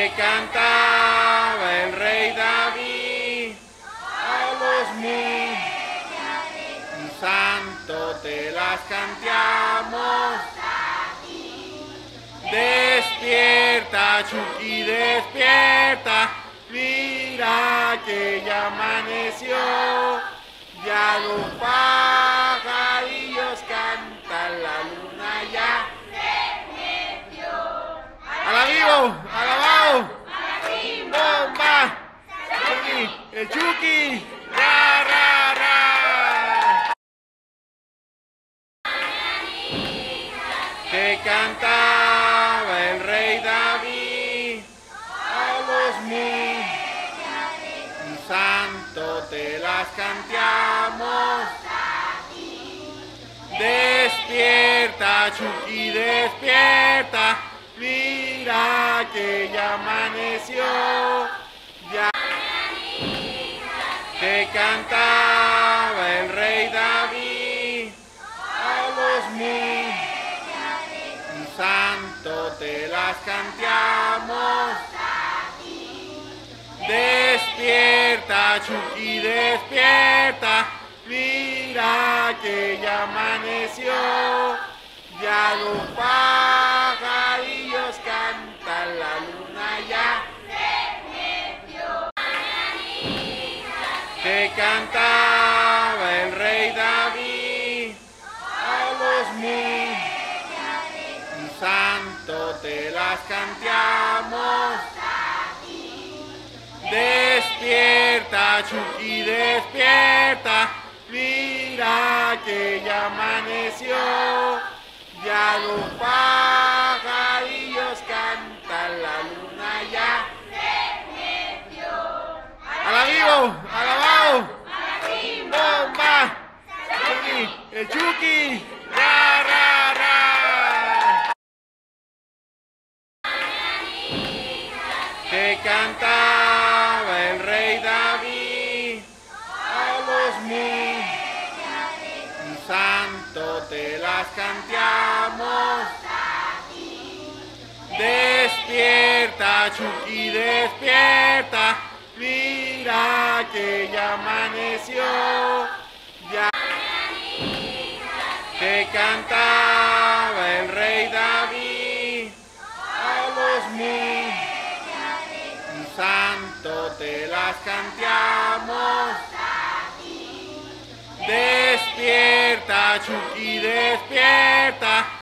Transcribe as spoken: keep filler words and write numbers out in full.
que cantaba el rey David a los muy santo te las cantamos. Despierta, Chucky, despierta, mira que ya amaneció, ya los pajarillos cantan, la luna ya se metió. ¡Ala vivo! ¡Alabao! ¡Bomba! ¡Chucky! ¡El Chucky! ¡Ra, ra, ra! Que cantaba el rey David a los muy santo te las cantamos. Despierta, Chucky, despierta, mira que ya amaneció, ya que cantaba el rey David a los muy santo te las cantamos. Despierta, Chucky, despierta, mira que ya amaneció, ya los pajarillos cantan, la luna ya se metió. Que cantaba el rey David a los muy santo te las cantamos. Despierta, Chucky, despierta, mira que ya amaneció, ya los pajarillos cantan, la luna ya se metió. ¡Ala vivo! ¡Alabao! ¡Bomba! ¡Chucky! ¡El Chucky! ¡Ra, ra, ra! Que cantaba el rey David a los muy santo te las cantamos. Despierta, Chucky, despierta, mira que ya amaneció, ya que cantaba el rey David a los muy santo te las cantamos. Despierta, Chucky, despierta.